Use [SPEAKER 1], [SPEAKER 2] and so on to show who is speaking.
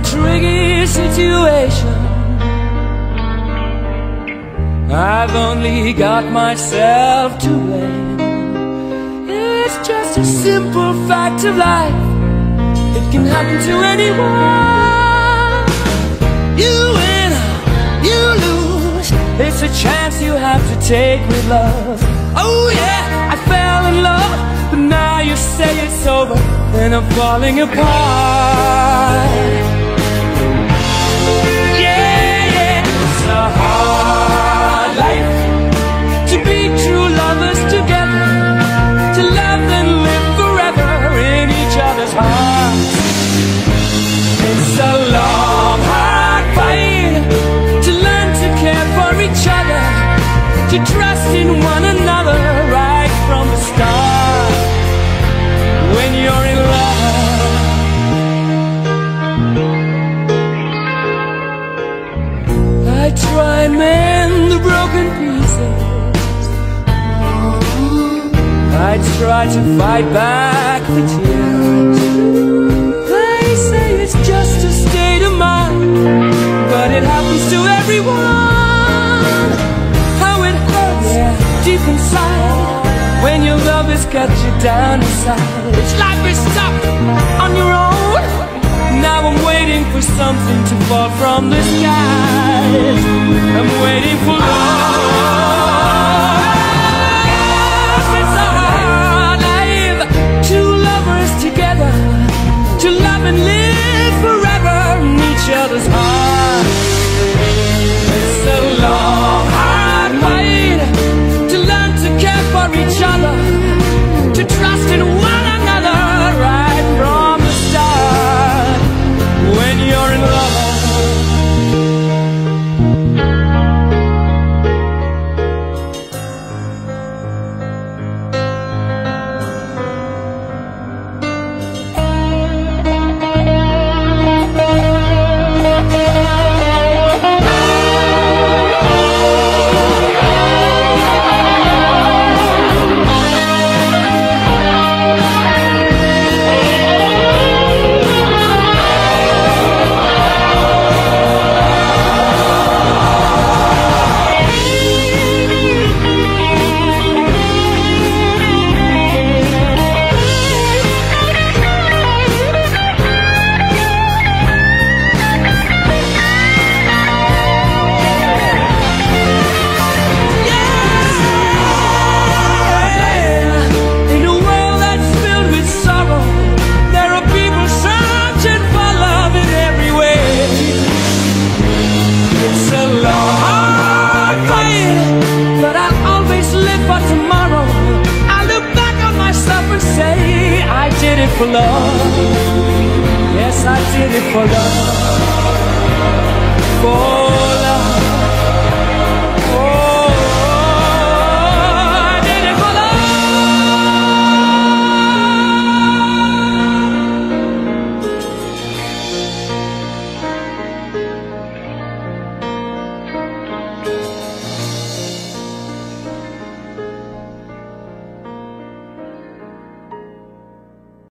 [SPEAKER 1] tricky situation. I've only got myself to blame. It's just a simple fact of life. It can happen to anyone. You win, you lose. It's a chance you have to take with love. Oh yeah, I fell in love, but now you say it's over and I'm falling apart. Yeah, it's a hard life to be true lovers together, to love and live forever in each other's hearts. It's a long, hard fight to learn to care for each other, to trust in one another right from the start. When you're in love, I try and mend the broken pieces. I try to fight back the tears. They say it's just a state of mind, but it happens to everyone. How it hurts deep inside when your love has cut you down inside. It's like we're stuck on your own. Now I'm waiting for something to fall from the skies. I'm waiting for love. It's a hard life, two lovers together, to love and live forever in each other's hearts. It's a long, hard fight to learn to care for each other, to trust in one another right from the start. When you're in love, for love. Yes, I did it for love. For